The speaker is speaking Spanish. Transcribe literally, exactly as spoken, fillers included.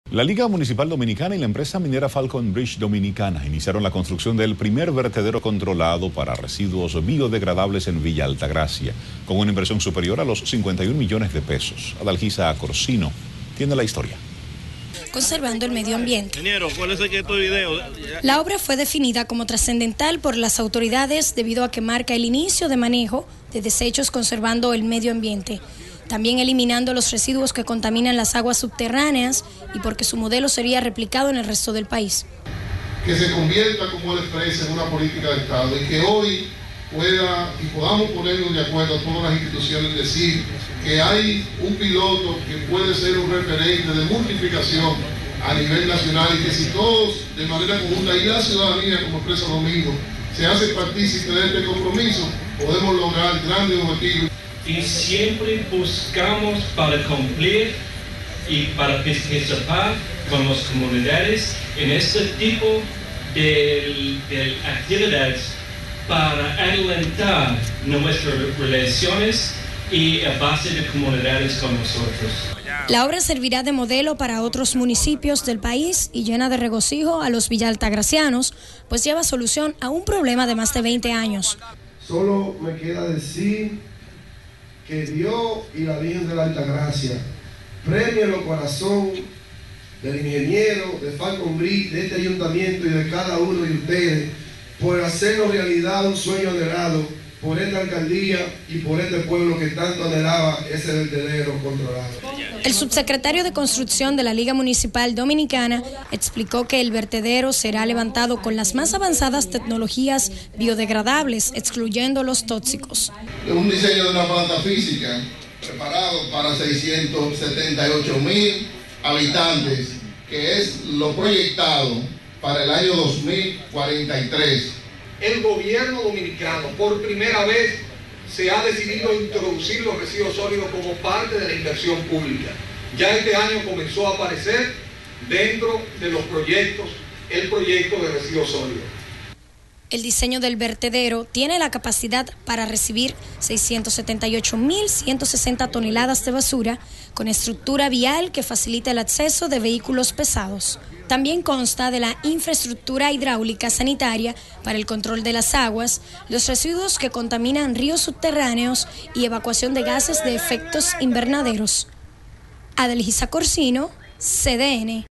La Liga Municipal Dominicana y la empresa minera Falcon Bridge Dominicana iniciaron la construcción del primer vertedero controlado para residuos biodegradables en Villa Altagracia, con una inversión superior a los cincuenta y un millones de pesos. Adalgisa Corsino tiene la historia. Conservando el medio ambiente. Ingeniero, ¿cuál es este video? La obra fue definida como trascendental por las autoridades debido a que marca el inicio de manejo de desechos conservando el medio ambiente, también eliminando los residuos que contaminan las aguas subterráneas y porque su modelo sería replicado en el resto del país. Que se convierta, como él expresa, en una política de Estado y que hoy pueda y podamos ponernos de acuerdo a todas las instituciones, decir que hay un piloto que puede ser un referente de multiplicación a nivel nacional y que si todos de manera conjunta y la ciudadanía como expresa Domingo se hace partícipe de este compromiso, podemos lograr grandes objetivos. Y siempre buscamos para cumplir y para participar con las comunidades en este tipo de, de actividades para adelantar nuestras relaciones y a base de comunidades con nosotros. La obra servirá de modelo para otros municipios del país y llena de regocijo a los villaltagracianos, pues lleva solución a un problema de más de veinte años. Solo me queda decir que Dios y la Virgen de la Altagracia premien el corazón del ingeniero, de Falcon Bridge, de este ayuntamiento y de cada uno de ustedes por hacernos realidad un sueño anhelado por esta alcaldía y por este pueblo que tanto anhelaba ese vertedero controlado. El subsecretario de Construcción de la Liga Municipal Dominicana explicó que el vertedero será levantado con las más avanzadas tecnologías biodegradables, excluyendo los tóxicos. Es un diseño de una planta física preparado para seiscientos setenta y ocho mil habitantes, que es lo proyectado para el año dos mil cuarenta y tres. El gobierno dominicano por primera vez se ha decidido introducir los residuos sólidos como parte de la inversión pública. Ya este año comenzó a aparecer dentro de los proyectos el proyecto de residuos sólidos. El diseño del vertedero tiene la capacidad para recibir seiscientos setenta y ocho mil ciento sesenta toneladas de basura con estructura vial que facilita el acceso de vehículos pesados. También consta de la infraestructura hidráulica sanitaria para el control de las aguas, los residuos que contaminan ríos subterráneos y evacuación de gases de efectos invernaderos. Adalgisa Corsino, C D N.